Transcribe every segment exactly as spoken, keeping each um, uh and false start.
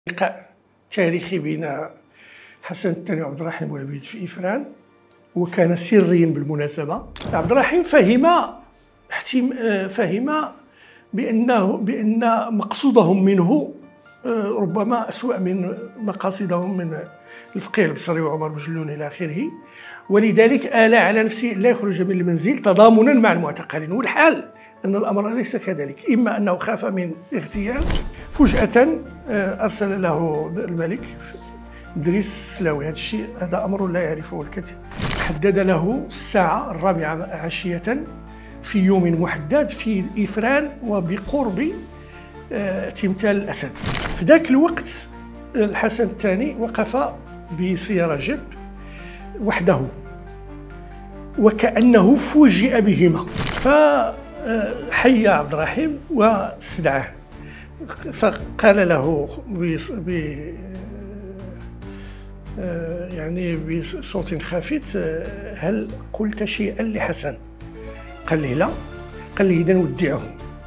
لقاء تاريخي بين حسن الثاني وعبد الرحيم بوعبيد في إفران، وكان سريا بالمناسبة. عبد الرحيم فهم فهم بأنه بأن مقصودهم منه ربما أسوأ من مقاصدهم من الفقيه البصري وعمر بن جلون إلى آخره، ولذلك آل على نفسه لا يخرج من المنزل تضامنا مع المعتقلين. والحال أن الأمر ليس كذلك، إما أنه خاف من اغتيال، فجأة أرسل له الملك إدريس السلاوي. هذا الشيء هذا أمر لا يعرفه الكثير. حدد له الساعة الرابعة عشية في يوم محدد في إفران وبقرب تمثال الأسد. في ذاك الوقت الحسن الثاني وقف بسيارة جيب وحده وكأنه فوجئ بهما، فحيا عبد الرحيم واستدعاه، فقال له ب يعني بصوت خافت: هل قلت شيئا لحسن؟ قال لي لا. قال لي إذن ودعه.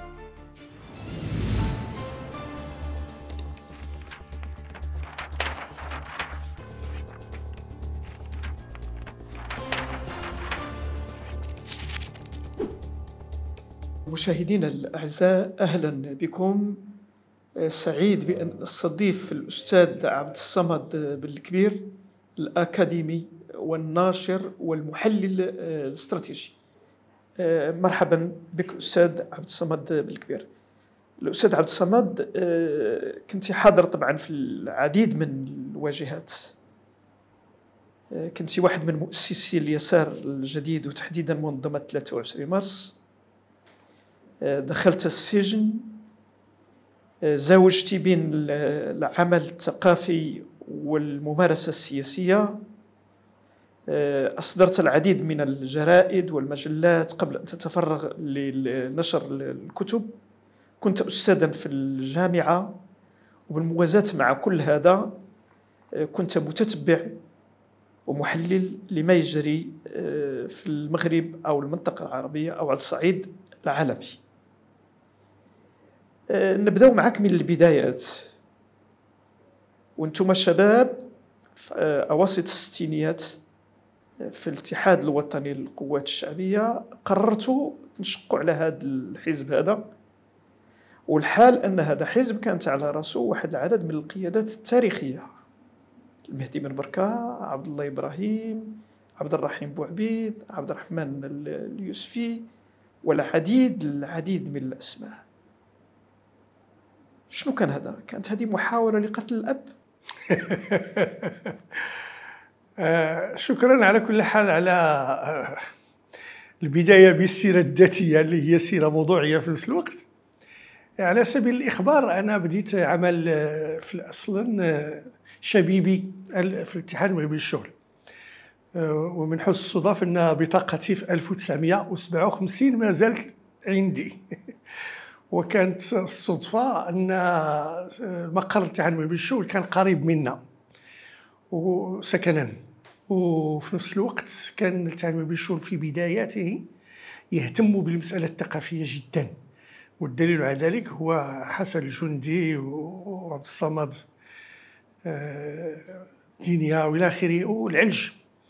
مشاهدينا الأعزاء، أهلا بكم. سعيد بأن أستضيف الأستاذ عبد الصمد بالكبير، الأكاديمي والناشر والمحلل الاستراتيجي. مرحبا بك أستاذ عبد الصمد بالكبير. الأستاذ عبد الصمد، كنت حاضر طبعا في العديد من الواجهات، كنت واحد من مؤسسي اليسار الجديد وتحديدا منظمة ثلاثة وعشرين مارس. دخلت السجن، زاوجت بين العمل الثقافي والممارسة السياسية، أصدرت العديد من الجرائد والمجلات قبل أن تتفرغ لنشر الكتب، كنت أستاذا في الجامعة، وبالموازاة مع كل هذا كنت متتبع ومحلل لما يجري في المغرب أو المنطقة العربية أو على الصعيد العالمي. نبدأ معك من البدايات، وانتم الشباب في أواسط الستينيات في الاتحاد الوطني للقوات الشعبية قررتوا تنشقوا على هذا الحزب هذا، والحال أن هذا حزب كانت على رأسه واحد العدد من القيادات التاريخية: المهدي بن بركة، عبد الله إبراهيم، عبد الرحيم بوعبيد، عبد الرحمن اليوسفي، والعديد العديد من الأسماء. شنو كان هذا؟ كانت هذه محاولة لقتل الأب؟ آه شكرا على كل حال على آه البداية بالسيرة الذاتية اللي هي سيرة موضوعية في نفس الوقت. على سبيل الإخبار، أنا بديت عمل آه في أصلا آه شبيبي في الاتحاد المغربي للشغل، آه ومن حسن الصدف أن بطاقتي في ألف وتسعمائة وسبعة وخمسين ما زالت عندي. وكانت الصدفة أن مقر الاتحاد المغربي للشغل كان قريب منا وسكنا، وفي نفس الوقت كان الاتحاد المغربي للشغل في بداياته يهتم بالمسألة الثقافية جدا، والدليل على ذلك هو حسن الجندي وعبد الصمد دينيا والى آخره والعلج.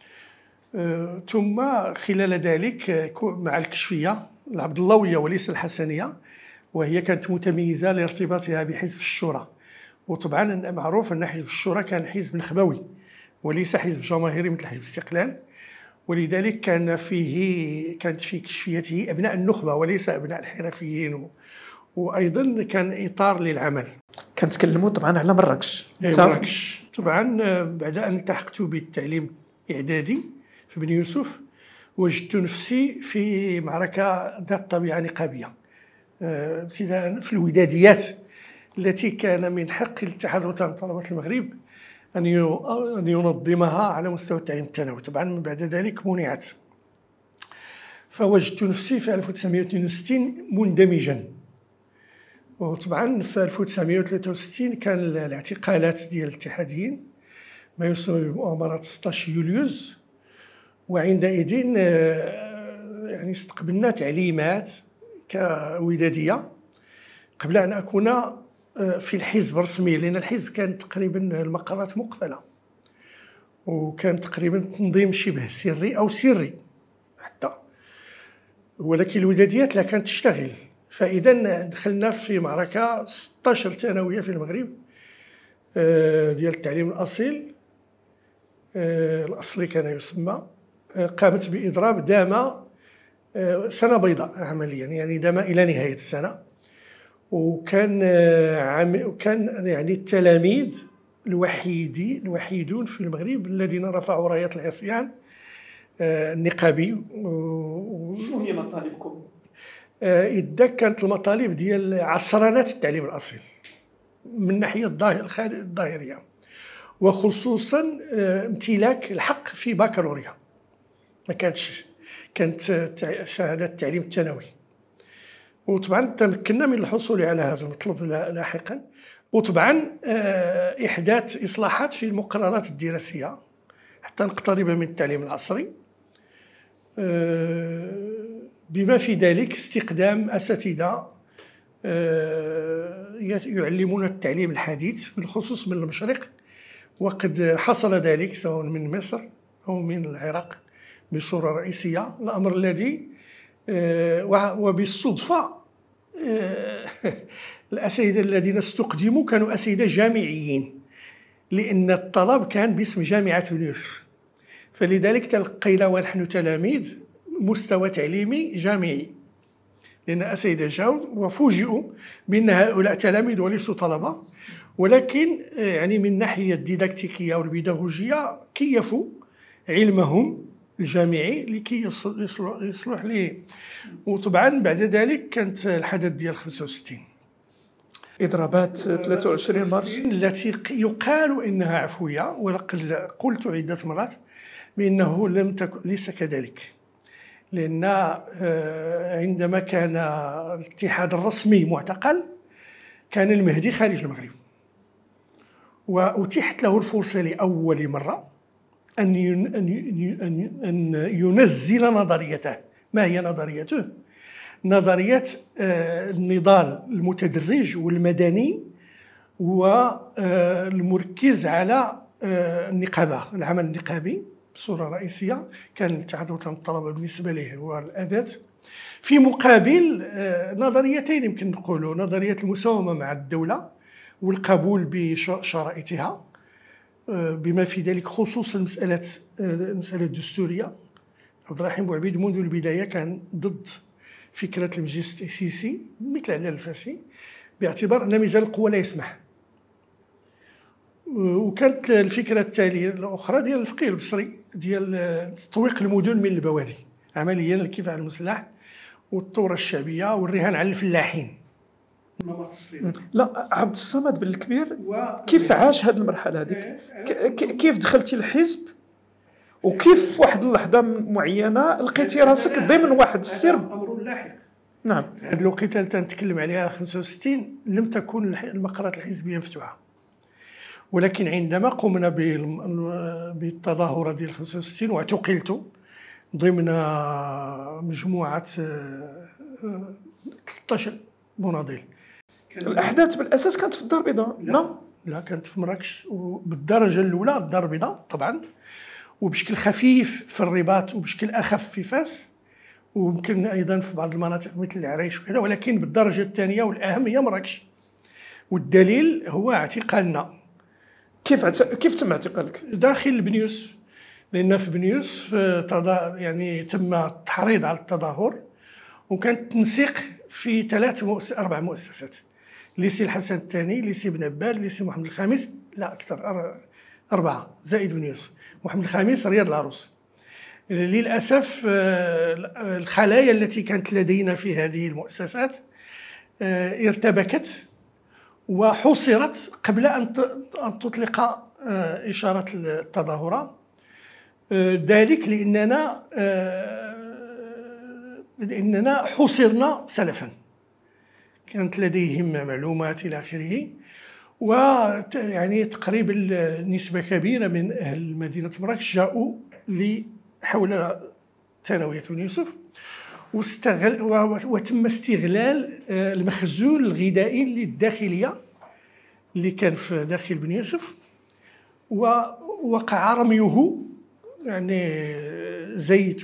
ثم خلال ذلك مع الكشفية العبد اللوية وليس الحسنية، وهي كانت متميزة لارتباطها بحزب الشورى. وطبعا معروف أن حزب الشورى كان حزب نخبوي وليس حزب جماهيري مثل حزب الاستقلال، ولذلك كان فيه كانت في كشفيته أبناء النخبة وليس أبناء الحرفيين، و... وأيضا كان إطار للعمل. كنتكلموا طبعا على مراكش. مراكش طبعا. بعد أن التحقت بالتعليم إعدادي في بني يوسف، وجدت نفسي في معركة ذات طبيعة نقابية، ابتداء في الوداديات التي كان من حق الاتحاد الوطني لطلبة المغرب أن ينظمها على مستوى التعليم الثانوي. طبعا من بعد ذلك منعت، فوجدت نفسي في ألف وتسعمائة واثنين وستين مندمجا. وطبعا في ألف وتسعمائة وثلاثة وستين كان الاعتقالات ديال الاتحاديين، ما يسمى بمؤامرات ستة عشر يوليوز، وعندئذ يعني استقبلنا تعليمات كودادية قبل أن أكون في الحزب رسميا، لأن الحزب كان تقريبا المقرات مقفلة، وكان تقريبا تنظيم شبه سري أو سري حتى، ولكن الوداديات لا كانت تشتغل. فإذا دخلنا في معركة ستة عشر ثانوية في المغرب ديال التعليم الأصيل، الأصلي كان يسمى، قامت بإضراب دام سنة بيضاء عمليا، يعني دام إلى نهاية السنة. وكان عام كان يعني التلاميذ الوحيدين الوحيدون في المغرب الذين رفعوا رايات العصيان النقابي. شنو هي مطالبكم؟ إذا كانت المطالب ديال عصرنة التعليم الأصيل من ناحية الظاهرية، وخصوصا امتلاك الحق في بكالوريا، ما كانتش كانت شهادة التعليم الثانوي. وطبعا تمكنا من الحصول على هذا المطلب لاحقا، وطبعا إحداث إصلاحات في المقررات الدراسية حتى نقترب من التعليم العصري، بما في ذلك استخدام أساتذة يعلمون التعليم الحديث بالخصوص من المشرق، وقد حصل ذلك سواء من مصر أو من العراق بصورة رئيسية. الأمر الذي وبالصدفة الأساتذة الذين استقدموا كانوا أساتذة جامعيين، لأن الطلب كان باسم جامعة بن يوسف، فلذلك تلقينا ونحن تلاميذ مستوى تعليمي جامعي، لأن أساتذة جاوا وفوجئوا بأن هؤلاء تلاميذ وليسوا طلبة، ولكن يعني من الناحية الديداكتيكية والبيداغوجية كيفوا علمهم الجامعي لكي يصلح ليه. وطبعا بعد ذلك كانت الحدث ديال خمسة وستين، إضرابات ثلاثة وعشرين مارس التي يقال إنها عفوية، ولقد قلت عدة مرات بأنه لم تكن ليس كذلك، لأن عندما كان الاتحاد الرسمي معتقل كان المهدي خارج المغرب، وأتيحت له الفرصة لأول مرة أن أن ينزل نظريته. ما هي نظريته؟ نظرية النضال المتدرج والمدني والمركز على النقابة، العمل النقابي بصورة رئيسية. كان الاتحاد الوطني للطلبة بالنسبة له هو الأداة، في مقابل نظريتين يمكن نقولوا: نظرية المساومة مع الدولة والقبول بشرائطها، بما في ذلك خصوصا مسألة المسألة الدستورية. عبد الرحيم بوعبيد منذ البداية كان ضد فكرة المجلس التأسيسي مثل علال الفاسي، باعتبار أن ميزان القوة لا يسمح. وكانت الفكرة التالية الأخرى ديال الفقيه البصري ديال تطويق المدن من البوادي، عمليا الكفاح المسلح والثورة الشعبية والرهان على الفلاحين. لا، عبد الصمد بن الكبير كيف عاش هذه المرحلة هذيك؟ كيف دخلتي الحزب، وكيف في واحد اللحظة معينة لقيتي راسك ضمن واحد السرب؟ أمر لاحق. نعم. في هذه الوقيته اللي تنتكلم عليها خمسة وستين لم تكن المقرات الحزبية مفتوحة، ولكن عندما قمنا بالتظاهرة ديال خمسة وستين واعتقلت ضمن مجموعة ثلاثة عشر مناضل. الأحداث بالأساس كانت في الدار البيضاء؟ لا لا، كانت في مراكش، وبالدرجة الأولى الدار البيضاء طبعا، وبشكل خفيف في الرباط وبشكل أخف في فاس، ويمكن أيضا في بعض المناطق مثل العريش وكذا، ولكن بالدرجة الثانية والأهم هي مراكش. والدليل هو اعتقالنا. كيف عت... كيف تم اعتقالك؟ داخل بن يوسف، لأن في بن يوسف تضا... يعني تم التحريض على التظاهر، وكانت تنسيق في ثلاث مؤس... أربع مؤسسات: ليسي الحسن الثاني، ليسي بن عباد، ليسي محمد الخامس، لا أكثر، أر... أربعة زائد بن يوسف، محمد الخامس، رياض العروس. للأسف الخلايا التي كانت لدينا في هذه المؤسسات ارتبكت وحصرت قبل أن تطلق إشارة التظاهرة، ذلك لأننا لأننا حصرنا سلفا، كانت لديهم معلومات إلى آخره. ويعني تقريبا نسبة كبيرة من أهل مدينة مراكش جاءوا حول ثانوية بن يوسف، واستغل وتم استغلال المخزون الغذائي للداخلية اللي كان في داخل بن يوسف، ووقع رميه، يعني زيت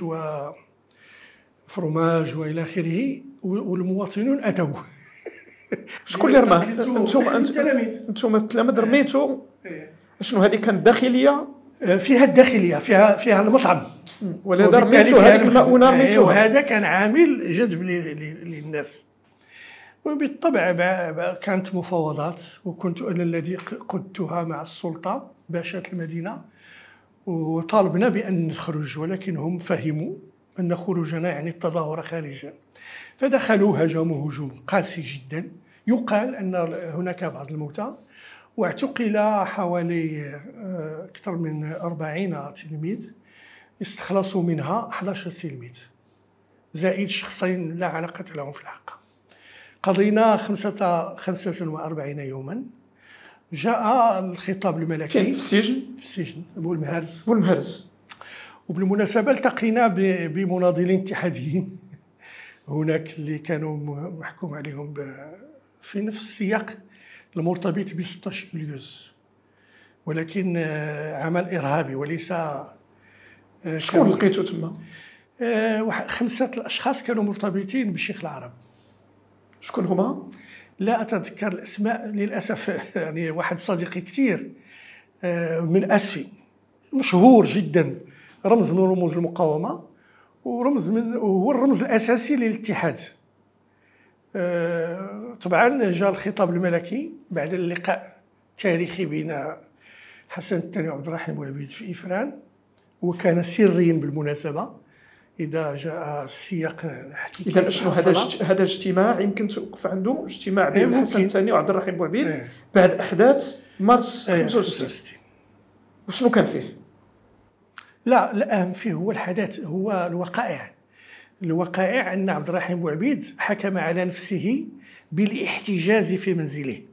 وفرماج والى اخره، والمواطنون اتوا. شكون اللي رماه؟ انتم انتم التلاميذ رميتوا؟ شنو هذه كانت داخليه؟ فيها الداخليه، فيها فيها المطعم، ولهذا رميتوا هذيك المؤونه رميتوها. وهذا كان عامل جذب للناس. وبالطبع كانت مفاوضات، وكنت انا الذي قدتها مع السلطه باشا المدينه، وطالبنا بان نخرج، ولكن هم فهموا ان خروجنا يعني التظاهر خارجا، فدخلوا هجموا هجوم قاسي جدا. يقال ان هناك بعض الموتى، واعتقل حوالي اكثر من أربعين تلميذ، استخلصوا منها أحد عشر تلميذ زائد شخصين لا علاقة لهم في الحق. قضينا خمسة خمسة وأربعين يوما. جاء الخطاب الملكي في السجن في السجن بولمهرز بولمهرز وبالمناسبة التقينا بمناضلين اتحاديين هناك اللي كانوا محكوم عليهم في نفس السياق المرتبط ب ستة عشر يوليوز، ولكن عمل إرهابي وليس. شكون لقيتو تما؟ خمسة الأشخاص كانوا مرتبطين بالشيخ العرب. شكون هما؟ لا أتذكر الأسماء للأسف. يعني واحد صديقي كثير من أسفي مشهور جدا، رمز من رموز المقاومة، ورمز من هو الرمز الأساسي للاتحاد. طبعا جاء الخطاب الملكي بعد اللقاء التاريخي بين حسن الثاني وعبد الرحيم بوعبيد في إفران، وكان سريا بالمناسبة. إذا جاء السياق نحكي. إذا شنو هذا هذا اجتماع يمكن توقف عنده اجتماع بين حسن الثاني وعبد الرحيم بوعبيد ايه. بعد أحداث مارس ايه خمسة وستين. وشنو كان فيه؟ لا الأهم فيه هو الحدث، هو الوقائع. الوقائع أن عبد الرحيم بوعبيد حكم على نفسه بالاحتجاز في منزله،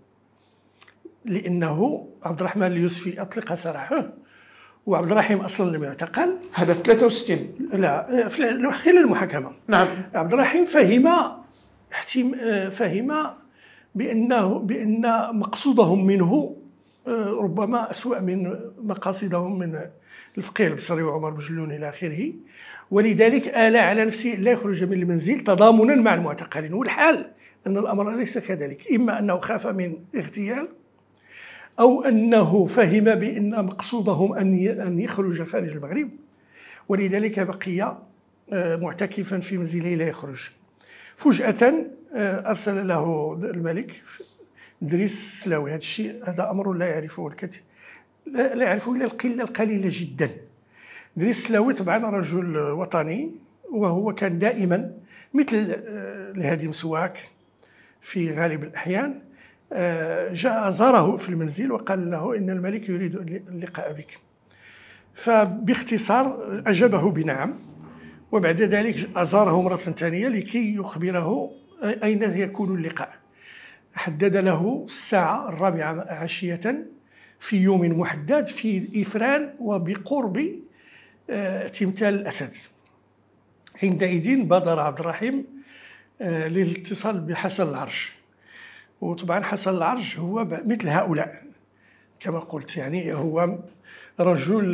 لأنه عبد الرحمن اليوسفي أطلق سراحه، وعبد الرحيم أصلا لم يعتقل. هذا في ثلاثة وستين؟ لا خلال المحاكمة. نعم. عبد الرحيم فهم فهم بأنه بأن مقصودهم منه ربما أسوأ من مقاصدهم من الفقيه البصري وعمر بجلون إلى آخره، ولذلك آل على نفسه لا يخرج من المنزل تضامنا مع المعتقلين. والحال أن الأمر ليس كذلك، إما أنه خاف من اغتيال، أو أنه فهم بأن مقصودهم أن يخرج خارج المغرب، ولذلك بقي معتكفا في منزله لا يخرج. فجأة أرسل له الملك إدريس السلاوي. هذا الشيء هذا أمر لا يعرفه الكثير، لا يعرفه إلا القلة القليلة جدا. إدريس السلاوي طبعا رجل وطني، وهو كان دائما مثل الهادي مسواك في غالب الأحيان. جاء زاره في المنزل وقال له إن الملك يريد اللقاء بك، فباختصار أجابه بنعم، وبعد ذلك زاره مرة ثانية لكي يخبره أين يكون اللقاء. حدد له الساعة الرابعة عشية في يوم محدد في إفران وبقرب تمثال الأسد. عندئذ بادر عبد الرحيم للاتصال بحسن العرش، وطبعا حسن العرش هو مثل هؤلاء كما قلت، يعني هو رجل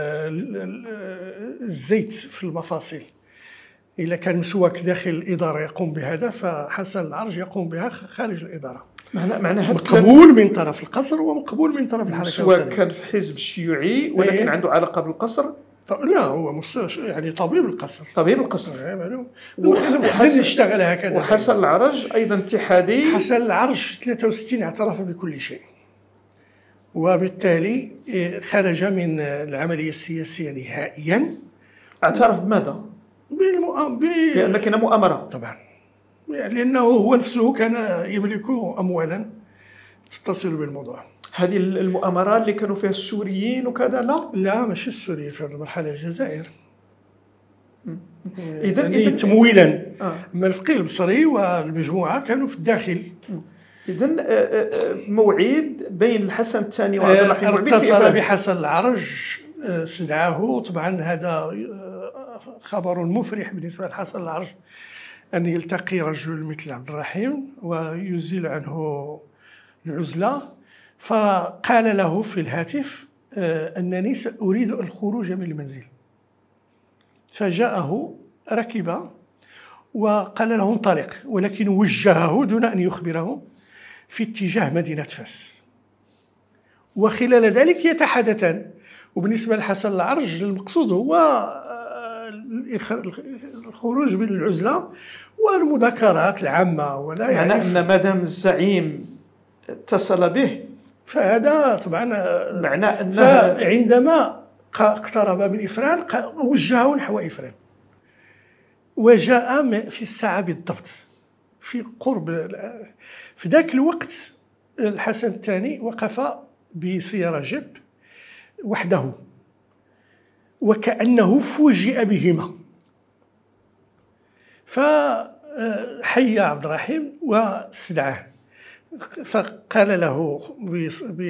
الزيت في المفاصل. إذا كان مسواك داخل الإدارة يقوم بهذا، فحسن العرش يقوم بها خارج الإدارة. معنى معنى مقبول من طرف القصر ومقبول من طرف الحركة الوطنية. مسواك كان في حزب الشيوعي ولكن إيه؟ عنده علاقة بالقصر. لا هو مستش... يعني طبيب القصر. طبيب القصر. ايه معلوم. وحسن اشتغل هكذا. وحسن العرج ايضا اتحادي. حسن العرج ثلاثة وستين اعترف بكل شيء، وبالتالي خرج من العملية السياسية نهائيا. اعترف بماذا؟ بالمؤ... ب... لأن كان مؤامرة. طبعا، لأنه هو نفسه كان يملك أموالا تتصل بالموضوع. هذه المؤامرة اللي كانوا فيها السوريين وكذا؟ لا لا مش السوريين، في هذه المرحلة الجزائر. إذا يعني تمويلا. آه. أما الفقيه البصري والمجموعة كانوا في الداخل. إذا موعد بين الحسن الثاني وعبد الرحيم بوعبيد. اتصل بحسن العرج، استدعاه. طبعا هذا خبر مفرح بالنسبة لحسن العرج، أن يلتقي رجل مثل عبد الرحيم ويزيل عنه العزلة. فقال له في الهاتف أنني أريد الخروج من المنزل. فجاءه ركب وقال له انطلق، ولكن وجهه دون أن يخبره في اتجاه مدينة فاس. وخلال ذلك يتحدثان. وبالنسبة لحسن العرج المقصود هو الخروج من العزلة والمذاكرات العامة، ولا يعني يعرف أن مادام الزعيم اتصل به فهذا طبعا معناه أنه فعندما اقترب من إفران وجهه نحو إفران، وجاء في الساعة بالضبط في قرب. في ذاك الوقت الحسن الثاني وقف بسيارة جيب وحده وكأنه فوجئ بهما، فحيا عبد الرحيم واستدعاه، فقال له ب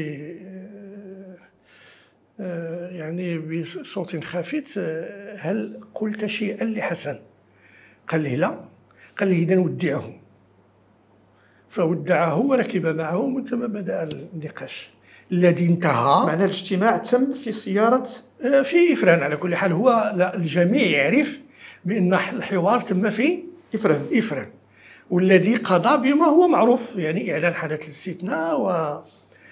يعني بصوت خافت: هل قلت شيئا لحسن؟ قال لي لا. قال لي إذن ودعه. فودعه وركب معه، ومن ثم بدأ النقاش الذي انتهى. معنى الاجتماع تم في سيارة في إفران. على كل حال هو لا الجميع يعرف بأن الحوار تم في إفران إفران، والذي قضى بما هو معروف، يعني إعلان حالة الاستثناء و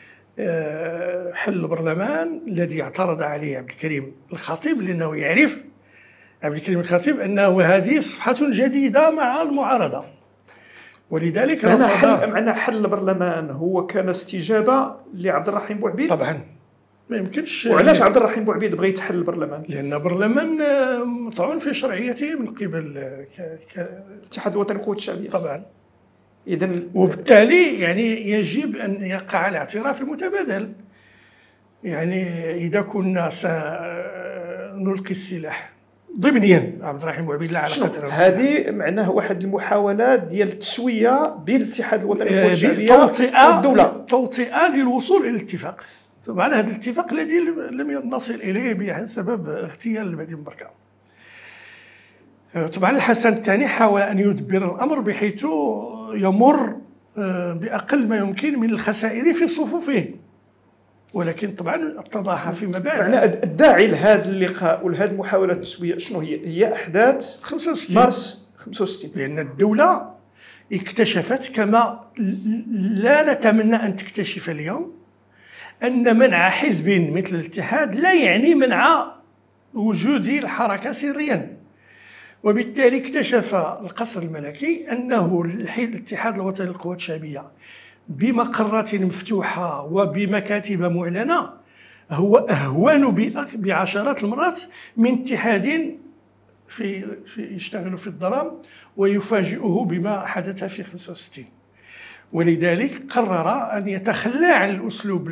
حل البرلمان الذي اعترض عليه عبد الكريم الخطيب، لأنه يعرف عبد الكريم الخطيب أنه هذه صفحة جديدة مع المعارضة، ولذلك معنى حل معنى حل البرلمان هو كان استجابة لعبد الرحيم بوعبيد. طبعا ما يمكنش. وعلاش عبد الرحيم بوعبيد بغى يتحل البرلمان؟ لأن البرلمان مطعون في شرعيته من قبل الاتحاد الوطني للقوات الشعبية. طبعا. إذا وبالتالي يعني يجب أن يقع الاعتراف المتبادل. يعني إذا كنا سنلقي السلاح ضمنيا عبد الرحيم بوعبيد لا علاقة له. هذه معناه واحد المحاولات ديال التسوية بين الاتحاد الوطني للقوات الشعبية توطئة والدولة، توطئة للوصول إلى الاتفاق. طبعا هذا الاتفاق الذي لم نصل إليه بسبب اغتيال المهدي بركة. طبعا الحسن الثاني حاول أن يدبر الأمر بحيث يمر بأقل ما يمكن من الخسائر في صفوفه، ولكن طبعا اتضح فيما بعد. معنى الداعي لهذا اللقاء ولهذه المحاولة التسوية شنو هي؟ هي أحداث خمسة وستين مارس خمسة وستين، لأن الدولة اكتشفت كما لا نتمنى أن تكتشف اليوم أن منع حزب مثل الاتحاد لا يعني منع وجود الحركة سريا. وبالتالي اكتشف القصر الملكي أنه الاتحاد الوطني للقوات الشعبية بمقرات مفتوحة وبمكاتب معلنة هو أهون بعشرات المرات من اتحاد في, في يشتغل في الظلام ويفاجئه بما حدث في خمسة وستين. ولذلك قرر أن يتخلى عن الأسلوب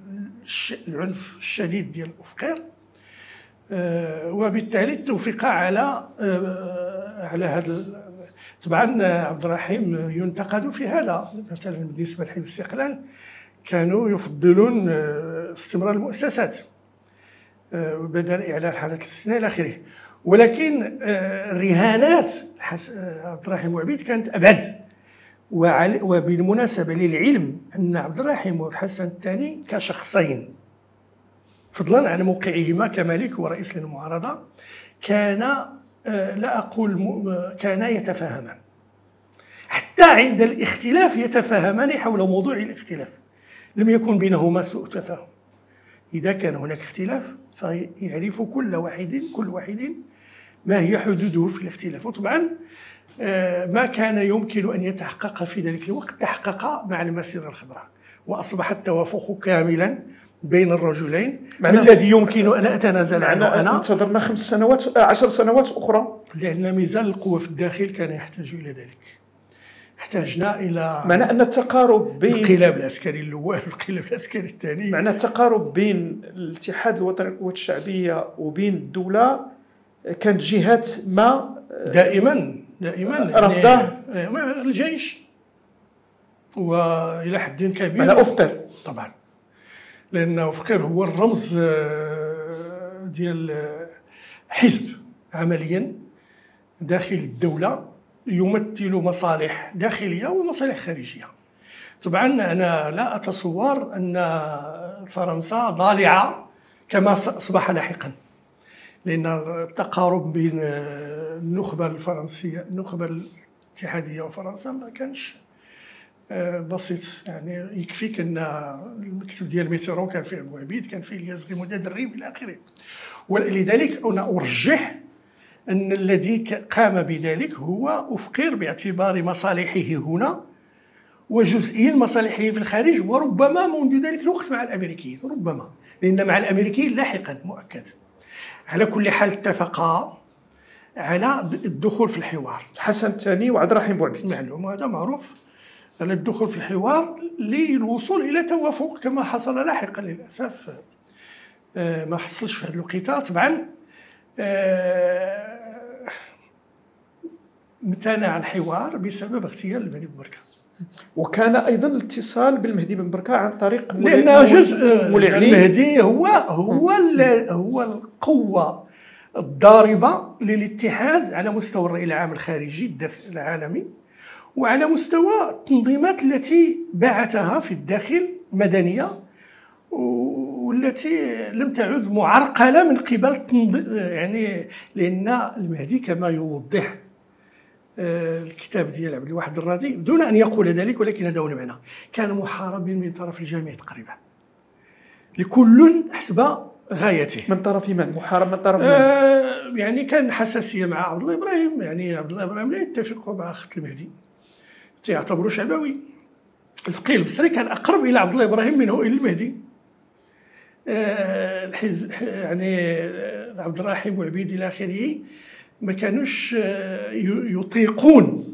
العنف الشديد ديال الأفقار، وبالتالي التوفيق على على هذا. طبعا عبد الرحيم ينتقد في هذا، مثلا بالنسبه لحزب الاستقلال كانوا يفضلون استمرار المؤسسات بدل اعلان حاله الاستثناء الى اخره، ولكن رهانات عبد الرحيم بوعبيد كانت ابعد. وبالمناسبه للعلم ان عبد الرحيم والحسن الثاني كشخصين فضلا عن موقعهما كملك ورئيس للمعارضة كان لا أقول كان يتفاهمان، حتى عند الاختلاف يتفاهمان حول موضوع الاختلاف، لم يكن بينهما سوء تفاهم. إذا كان هناك اختلاف فيعرف كل واحد كل واحد ما هي حدوده في الاختلاف. وطبعا ما كان يمكن أن يتحقق في ذلك الوقت تحقق مع المسيرة الخضراء، وأصبح التوافق كاملا بين الرجلين الذي يمكن أن أتنازل عنه أنا. انتظرنا خمس سنوات عشر سنوات أخرى، لأن ميزان القوة في الداخل كان يحتاج إلى ذلك. احتاجنا إلى معنى أن التقارب بين الانقلاب العسكري الأول والانقلاب العسكري الثاني، معنى التقارب بين الاتحاد الوطني للقوات الشعبية وبين الدولة كانت جهات ما دائما دائما رفضه يعني الجيش وإلى حد كبير معنى أفقر. طبعا لأن أفقر هو الرمز ديال حزب عمليا داخل الدولة يمثل مصالح داخلية ومصالح خارجية. طبعا أنا لا أتصور أن فرنسا ضالعة كما أصبح لاحقا، لأن التقارب بين النخبة الفرنسية النخبة الاتحادية وفرنسا ما كانش بسيط. يعني يكفيك أن المكتب ديال ميتيرون كان فيه أبو عبيد، كان فيه الياس غيموندي دريب إلى آخره. ولذلك أنا أرجح أن الذي قام بذلك هو أفقر باعتبار مصالحه هنا وجزئيا مصالحه في الخارج، وربما منذ ذلك الوقت مع الأمريكيين، ربما لأن مع الأمريكيين لاحقا مؤكد. على كل حال اتفقا على الدخول في الحوار، الحسن الثاني وعبد الرحيم بوعبيد، معلوم هذا معروف، على الدخول في الحوار للوصول إلى توافق كما حصل لاحقا. للأسف ما حصلش في هذه الوقيته. طبعا امتنع الحوار بسبب اغتيال المهدي بن بركة، وكان ايضا الاتصال بالمهدي بن بركة عن طريق لانه جزء المهدي هو هو هو القوه الضاربه للاتحاد على مستوى الراي العام الخارجي العالمي، وعلى مستوى التنظيمات التي بعثها في الداخل مدنيه، والتي لم تعد معرقله من قبل يعني. لان المهدي كما يوضح الكتاب ديال عبد الواحد الراضي دون ان يقول ذلك، ولكن هذا هو المعنى، كان محاربا من طرف الجميع تقريبا، لكل حسب غايته. من طرف من؟ محارب من طرف من؟ آه يعني كان حساسيه مع عبد الله ابراهيم، يعني عبد الله ابراهيم لا يتفق مع خط المهدي، تعتبره شعبوي. الفقيه البصري كان اقرب الى عبد الله ابراهيم منه الى المهدي. آه الحزب يعني عبد الرحيم وعبيد الى اخره ما كانوش يطيقون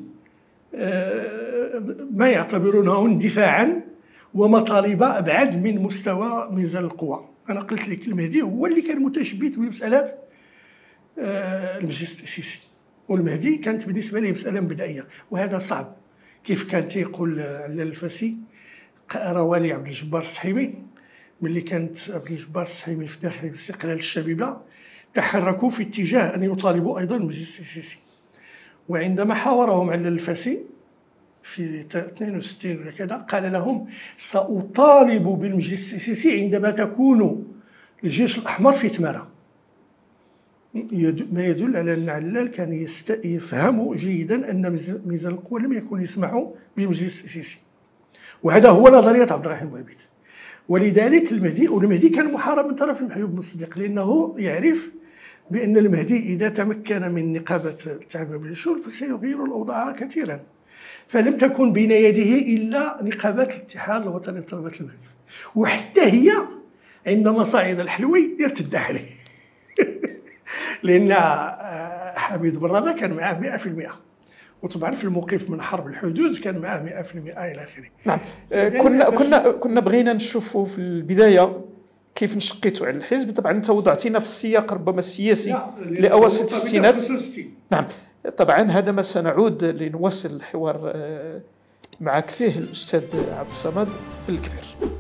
ما يعتبرونه اندفاعا ومطالب ابعد من مستوى ميزان القوى. انا قلت لك المهدي هو اللي كان متشبث بمساله المجلس التاسيسي، والمهدي كانت بالنسبه له مساله مبدئيه، وهذا صعب. كيف كان تيقول علال الفاسي روالي عبد الجبار السحيمي، ملي كانت عبد الجبار السحيمي في داخل الاستقلال الشبيبه تحركوا في اتجاه ان يطالبوا ايضا المجلس التاسيسي، وعندما حاورهم علال الفاسي في اثنين وستين ولا كذا قال لهم سأطالب بالمجلس التاسيسي عندما تكون الجيش الأحمر في تمارا، ما يدل على أن علال كان يفهم جيدا أن ميزان القوى لم يكن يسمح بالمجلس التاسيسي، وهذا هو نظرية عبد الرحيم بوعبيد. ولذلك المهدي والمهدي كان محارب من طرف محيوب بن الصديق، لأنه يعرف بأن المهدي إذا تمكن من نقابة التعامل بالشؤون فسيغير الأوضاع كثيرا، فلم تكن بين يده إلا نقابات الاتحاد الوطني لطلبة المغرب، وحتى هي عندما صعد الحلوي ارتد عليه لأن حميد برادة كان معاه مئة في المئة، وطبعا في الموقف من حرب الحدود كان معاه مئة في المئة إلى آخره. نعم. كنا كنا كنا بغينا نشوفوا في البداية كيف نشقيتوا على الحزب. طبعا انت وضعتينا في السياق ربما السياسي لاواسط الستينات. نعم. طبعا هذا ما سنعود لنواصل الحوار معك فيه الاستاذ عبد الصمد الكبير.